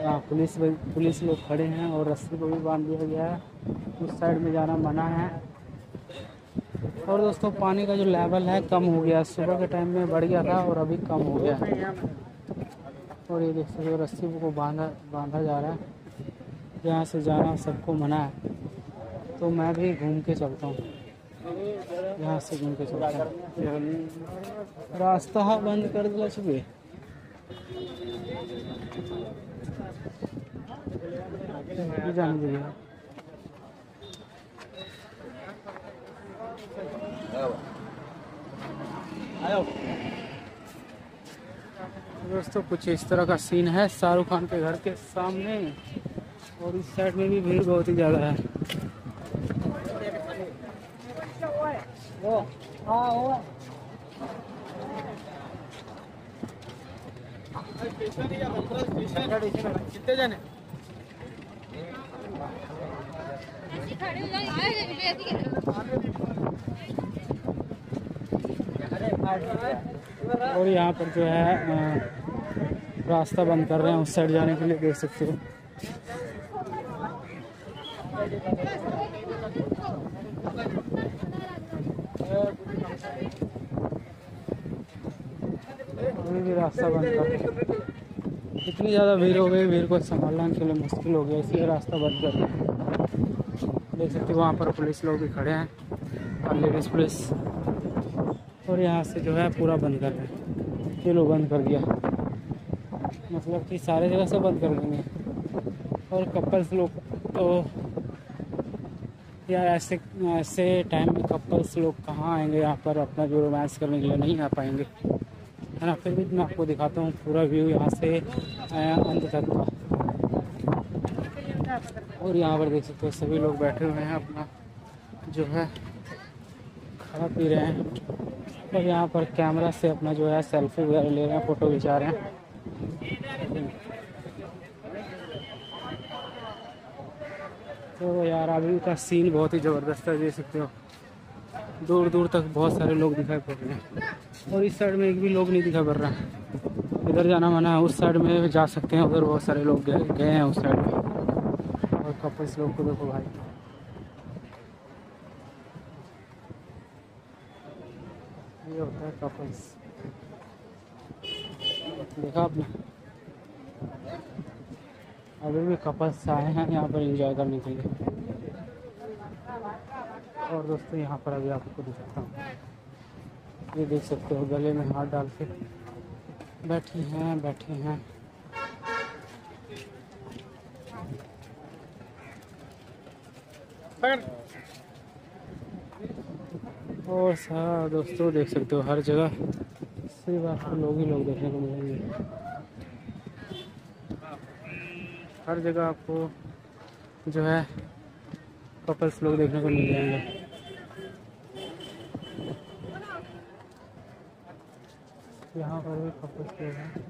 यहाँ पुलिस लोग खड़े हैं और रस्सी को भी बांध दिया गया है। उस साइड में जाना मना है। और दोस्तों पानी का जो लेवल है कम हो गया, सुबह के टाइम में बढ़ गया था और अभी कम हो गया। और ये देख सकते हो रस्सी को बांधा जा रहा है। यहाँ से जाना सबको मना है, तो मैं भी घूम के चलता हूँ, यहाँ से घूम के चलता हूँ। रास्ता बंद कर दिया छुपे जाने दीजिए। दोस्तों कुछ इस तरह का सीन है शाहरुख खान के घर के सामने, और इस साइड में भी भीड़ बहुत ही ज़्यादा है। कितने जाने और यहाँ पर जो है रास्ता बंद कर रहे हैं उस साइड जाने के लिए, देख सकते हो। अभी भी रास्ता बंद कर रहे हैं। इतनी ज़्यादा भीड़ हो गई, भीड़ को संभालने के लिए मुश्किल हो गया, इसलिए रास्ता बंद कर रहे हैं। देख सकते हो वहाँ पर पुलिस लोग भी खड़े हैं और लेडीज़ पुलिस, और यहाँ से जो है पूरा बंद कर रहे हैं। ये लोग बंद कर दिया, मतलब कि सारे जगह से बंद कर देंगे। और कपल्स लोग तो यार ऐसे टाइम में कपल्स लोग कहाँ आएंगे यहाँ पर अपना जो रोमांस करने के लिए, नहीं आ पाएंगे, है ना। फिर भी मैं आपको दिखाता हूँ पूरा व्यू यहाँ से अंत तक का। और यहाँ पर देख सकते हो सभी लोग बैठे हुए हैं, अपना जो है खा पी रहे हैं। और यहाँ पर कैमरा से अपना जो है सेल्फी वगैरह ले रहे हैं, फ़ोटो खिंचा रहे हैं। तो यार अभी का सीन बहुत ही ज़बरदस्त है, देख सकते हो। दूर दूर तक बहुत सारे लोग दिखाई पड़ रहे हैं, और इस साइड में एक भी लोग नहीं दिखाई पड़ रहा है। इधर जाना मना है, उस साइड में जा सकते हैं, उधर बहुत सारे लोग गए हैं उस साइड में। और कपल्स लोग को देखो भाई, ये होता है कपल्स, देखा आपने। अभी भी कपल्स आए हैं यहाँ पर एंजॉय करने के लिए। और दोस्तों यहाँ पर अभी आपको दिखाता हूँ, ये देख सकते हो गले में हाथ डाल के बैठे हैं। और सारा दोस्तों देख सकते हो हर जगह सिर्फ आपको लोग ही लोग देखने को मिलेंगे। हर जगह आपको जो है कपल्स लोग देखने को मिल जाएंगे। यहाँ पर भी कपल्स लोग हैं।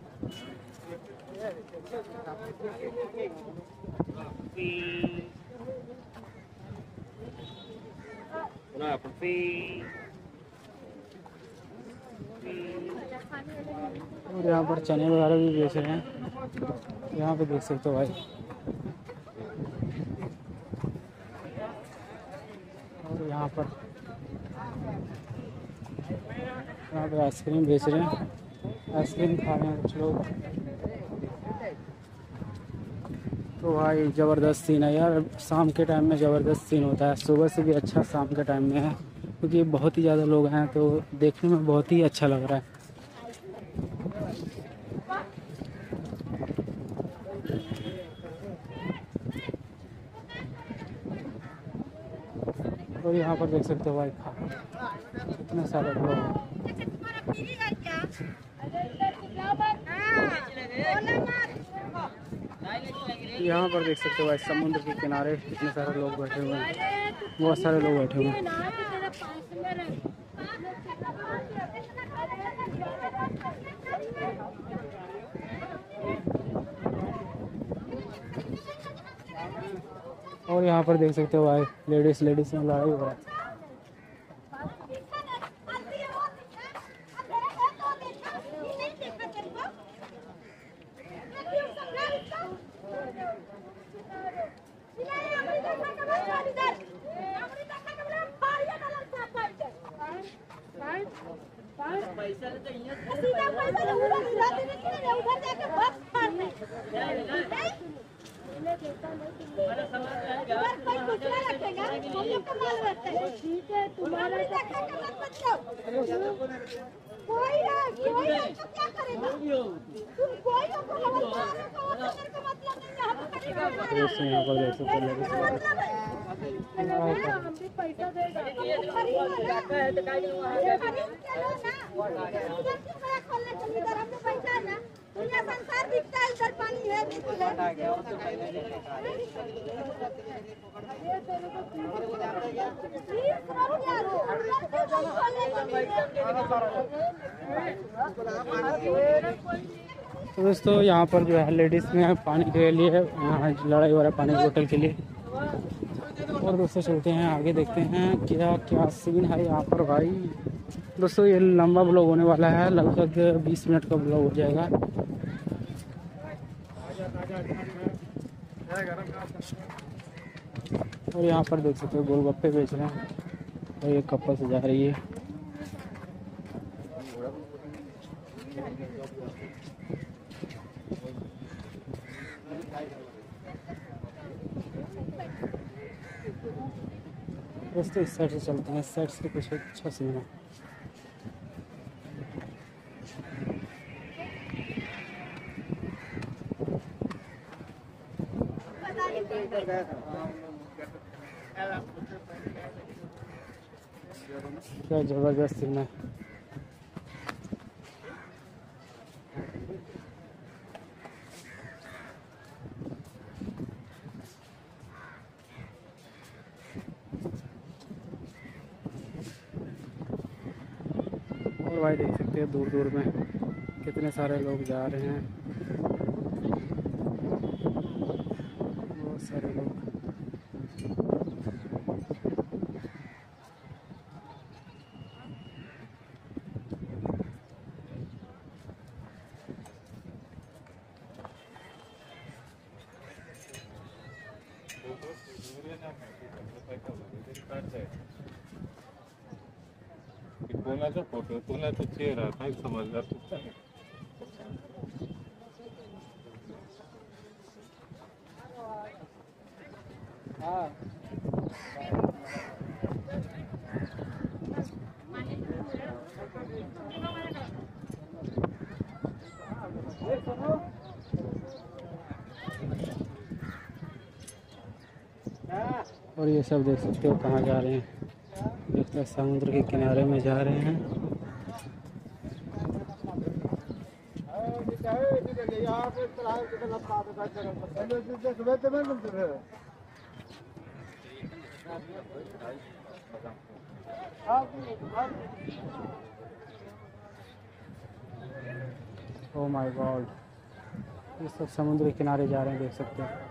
और यहाँ पर चने वगैरह भी बेच रहे हैं, यहाँ पे देख सकते हो भाई। और यहाँ पर आइसक्रीम बेच रहे हैं, आइसक्रीम खा रहे हैं कुछ लोग। तो भाई ज़बरदस्त सीन है यार, शाम के टाइम में ज़बरदस्त सीन होता है। सुबह से भी अच्छा शाम के टाइम में है, क्योंकि बहुत ही ज़्यादा लोग हैं, तो देखने में बहुत ही अच्छा लग रहा है। और यहाँ पर देख सकते हो भाई कितने सारे लोग हैं। यहाँ पर देख सकते हो भाई समुद्र के किनारे कितने सारे लोग बैठे हुए हैं, बहुत सारे लोग बैठे हुए हैं। और यहाँ पर देख सकते हो भाई लेडीज में लड़ाई हो रहा है। ठीक है तुम्हारा कोई है तो क्या करेगा तुम कोई को मतलब नहीं है यहाँ पर देख सकते हम भी पैसा देगा पैसा ना दुनिया संसार दिखता है इधर पानी है तो दोस्तों यहाँ पर जो है लेडीज़ में पानी के लिए यहाँ लड़ाई हो रहा है पानी की बोतल के लिए। और दोस्तों चलते हैं आगे, देखते हैं क्या क्या सीन है यहाँ पर भाई। दोस्तों ये लंबा ब्लॉग होने वाला है, लगभग 20 मिनट का ब्लॉग हो जाएगा। और यहाँ पर देख सकते हो गोलगप्पे बेच रहे हैं और ये कपल से जा रही है। दोस्तों इस साइड से चलते हैं, इस साइड से कुछ अच्छा सीन है। क्या जबरदस्त सीन है। और भाई देख सकते हैं दूर दूर में कितने सारे लोग जा रहे हैं, बहुत सारे लोग। कोणाचा फोटो कोणाचा चेहरा काय समजणार और ये सब देख सकते हो कहाँ जा रहे हैं, देखते हैं समुद्र के किनारे में जा रहे हैं। ओह माय गॉड, ये सब समुद्र के किनारे जा रहे हैं, देख सकते हैं।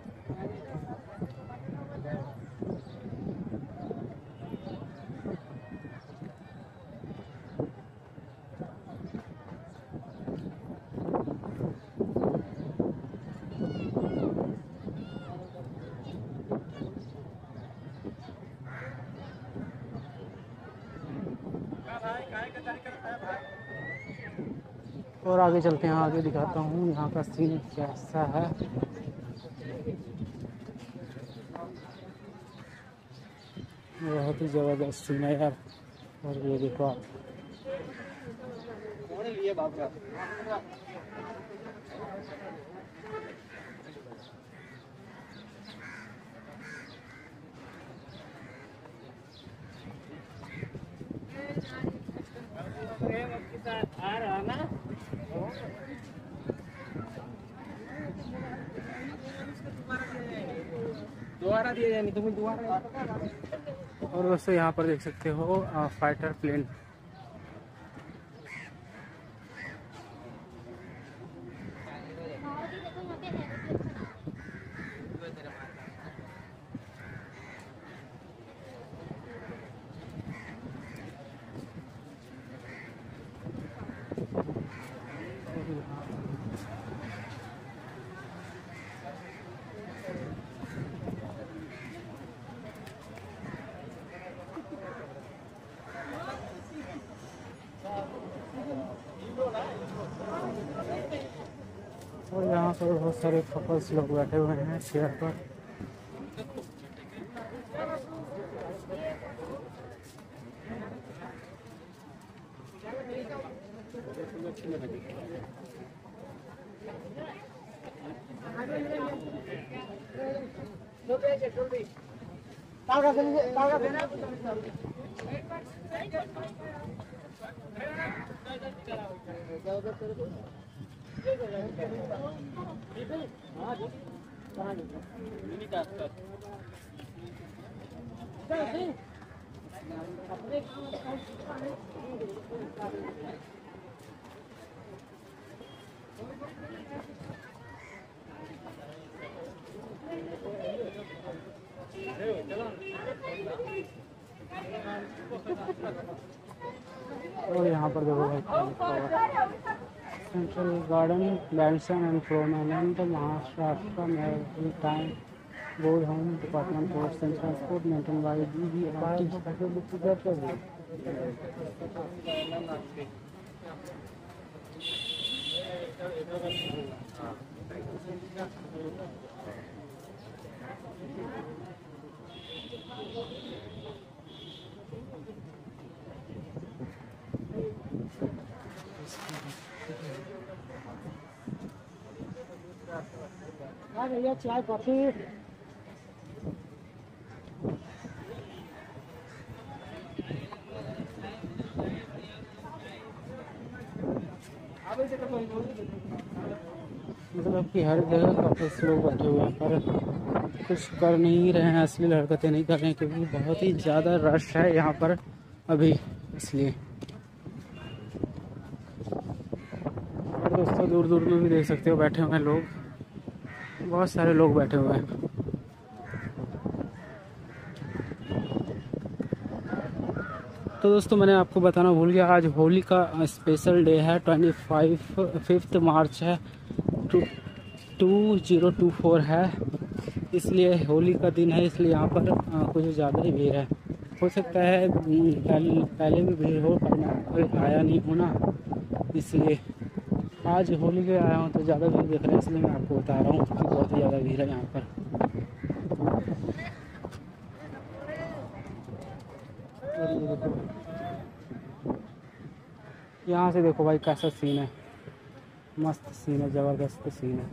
और आगे चलते हैं, आगे दिखाता हूँ यहाँ का सीन कैसा है। बहुत ही ज़बरदस्त सीन है यार। और ये देखो आप, आ रहा ना दोबारा दिए जाए, तुम्हें दोबारा। और दोस्तों यहाँ पर देख सकते हो फाइटर प्लेन। और यहाँ पर बहुत सारे कपल्स लोग बैठे हुए हैं चेयर पर। और यहाँ पर देखो भाई सेंट्रल गार्डन लैंडसन एंड प्रोमेनेंट महाराष्ट्र में time board home department post and transport maintain by भैया चाय कॉफी। मतलब कि हर जगह काफी लोग बैठे हुए हैं पर कुछ कर नहीं रहे हैं, असली हरकतें नहीं कर रहे हैं क्योंकि बहुत ही ज़्यादा रश है यहाँ पर अभी, इसलिए। और दोस्तों दूर दूर में भी देख सकते हो बैठे हुए हैं लोग, बहुत सारे लोग बैठे हुए हैं। तो दोस्तों मैंने आपको बताना भूल गया, आज होली का स्पेशल डे है, 5 मार्च है, 2024 है, इसलिए होली का दिन है, इसलिए यहाँ पर कुछ ज़्यादा ही भीड़ है। हो सकता है पहले भी भीड़ हो पर मैं कोई आया नहीं हूँ ना, इसलिए आज होली के आया हूँ तो ज़्यादा भीड़ देख रहे हैं, इसलिए मैं आपको बता रहा हूँ कि बहुत ही ज़्यादा भीड़ है यहाँ पर। और ये देखो, यहाँ से देखो भाई कैसा सीन है, मस्त सीन है, ज़बरदस्त सीन है,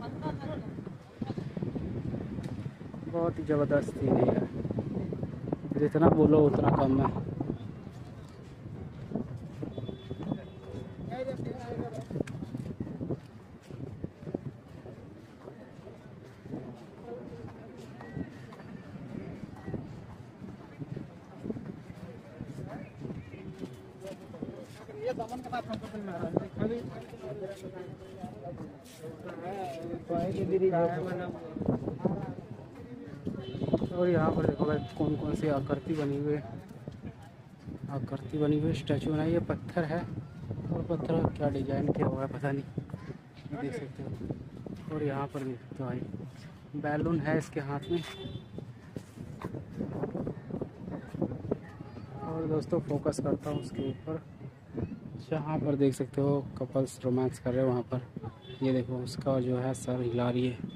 बहुत ही ज़बरदस्त सीन है यार, जितना बोलो उतना कम है। और यहाँ पर देखो भाई कौन कौन सी आकृति बनी हुई स्टैचू बनाई है, पत्थर है, और पत्थर का क्या डिजाइन किया हुआ है पता नहीं, ये देख सकते हो। और यहाँ पर देख सकते हो भाई बैलून है इसके हाथ में। और दोस्तों फोकस करता हूँ उसके ऊपर, जहाँ पर देख सकते हो कपल्स रोमांस कर रहे हो, वहाँ पर ये देखो उसका जो है सर हिला रही है।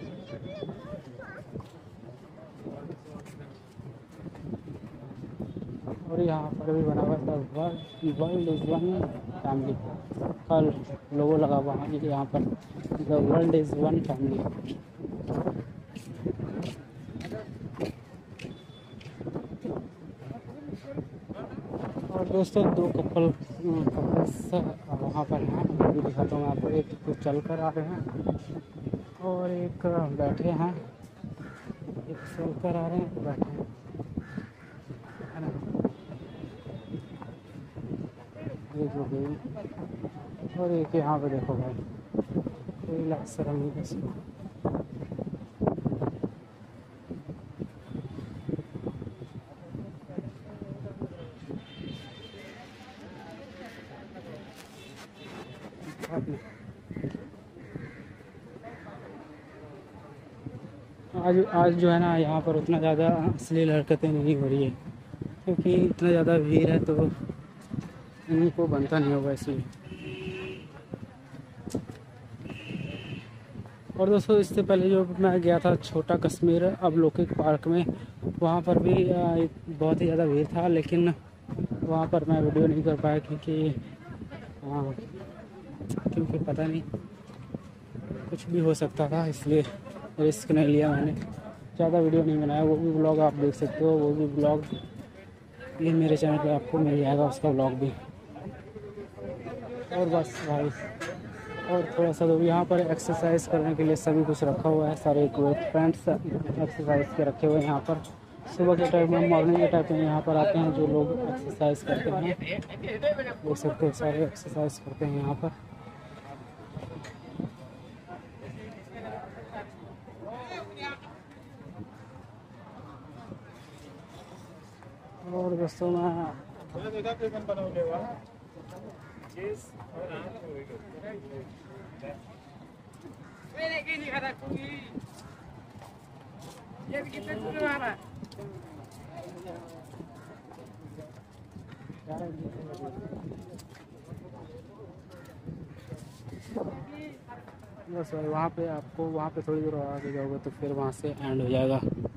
और यहाँ पर भी बना हुआ था वर्ल्ड इज वन फैमिली का लोगो लगा हुआ है यहाँ पर, the world is one family. और दोस्तों दो कपल्स वहाँ पर हैं, भी दिखाता हूँ आपको, एक तो चल कर आ रहे हैं और एक बैठे हैं, एक चल कर आ रहे हैं, बैठे हैं, है ना, ये जो गई। और एक यहाँ पे देखो भाई कोई लक्सर नहीं किसी को। आज जो है ना यहाँ पर उतना ज़्यादा अश्लील हरकतें नहीं हो रही है क्योंकि इतना ज़्यादा भीड़ है तो इनको बनता नहीं होगा इसलिए। और दोस्तों इससे पहले जो मैं गया था छोटा कश्मीर अब लोकिक पार्क में, वहाँ पर भी बहुत ही ज़्यादा भीड़ था, लेकिन वहाँ पर मैं वीडियो नहीं कर पाया क्योंकि क्योंकि पता नहीं कुछ भी हो सकता था, इसलिए रिस्क नहीं लिया मैंने। ज़्यादा वीडियो नहीं बनाया। वो भी ब्लॉग आप देख सकते हो, वो भी ब्लॉग ये मेरे चैनल पे आपको मिल जाएगा, उसका ब्लॉग भी। और बस भाई, और थोड़ा सा तो यहाँ पर एक्सरसाइज करने के लिए सभी कुछ रखा हुआ है, सारे इक्विपमेंट्स एक्सरसाइज के रखे हुए हैं यहाँ पर। सुबह के टाइम में, मॉर्निंग के टाइम में यहाँ पर आते हैं जो लोग एक्सरसाइज करते हैं, देख सकते हो सारे एक्सरसाइज करते हैं यहाँ पर। और दोस्तों मैं मैंने की नहीं खाता कोई ये कितने दूर मारा बस वहाँ पे आपको, वहाँ पे थोड़ी देर आगे जाओगे तो फिर वहाँ से एंड हो जाएगा।